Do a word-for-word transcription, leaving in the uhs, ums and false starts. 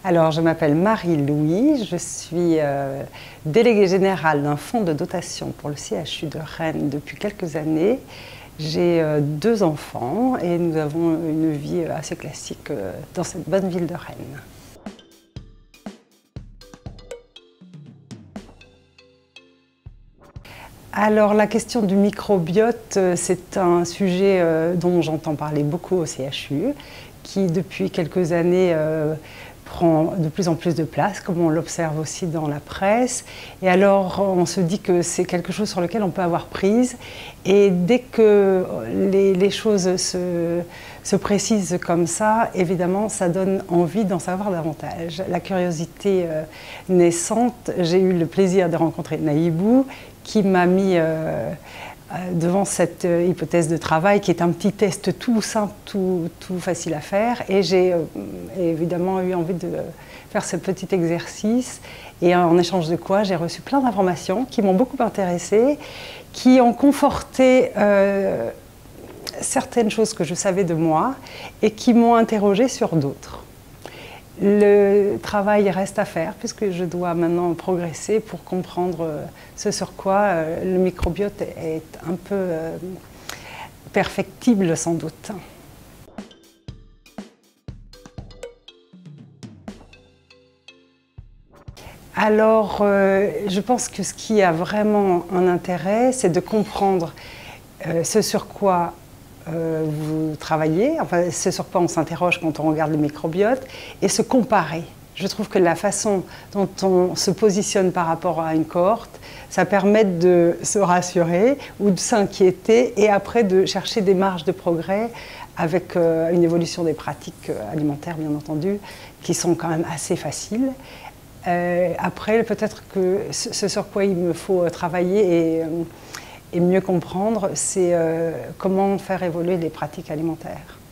Alors, je m'appelle Marie-Louis, je suis euh, déléguée générale d'un fonds de dotation pour le C H U de Rennes depuis quelques années. J'ai euh, deux enfants et nous avons une vie assez classique euh, dans cette bonne ville de Rennes. Alors, la question du microbiote, c'est un sujet euh, dont j'entends parler beaucoup au C H U, qui depuis quelques années euh, prend de plus en plus de place, comme on l'observe aussi dans la presse. Et alors, on se dit que c'est quelque chose sur lequel on peut avoir prise. Et dès que les, les choses se, se précisent comme ça, évidemment, ça donne envie d'en savoir davantage. La curiosité euh, naissante, j'ai eu le plaisir de rencontrer Naïbou, qui m'a mis euh, devant cette hypothèse de travail qui est un petit test tout simple, tout, tout facile à faire, et j'ai euh, évidemment eu envie de faire ce petit exercice, et en échange de quoi j'ai reçu plein d'informations qui m'ont beaucoup intéressée, qui ont conforté euh, certaines choses que je savais de moi et qui m'ont interrogée sur d'autres. Le travail reste à faire puisque je dois maintenant progresser pour comprendre ce sur quoi le microbiote est un peu perfectible sans doute. Alors, euh, je pense que ce qui a vraiment un intérêt, c'est de comprendre euh, ce sur quoi Euh, vous travaillez, enfin c'est sur quoi on s'interroge quand on regarde le microbiote, et se comparer. Je trouve que la façon dont on se positionne par rapport à une cohorte, ça permet de se rassurer ou de s'inquiéter et après de chercher des marges de progrès avec euh, une évolution des pratiques alimentaires bien entendu, qui sont quand même assez faciles. Euh, après peut-être que ce sur quoi il me faut travailler et euh, Et mieux comprendre, c'est euh, comment faire évoluer les pratiques alimentaires.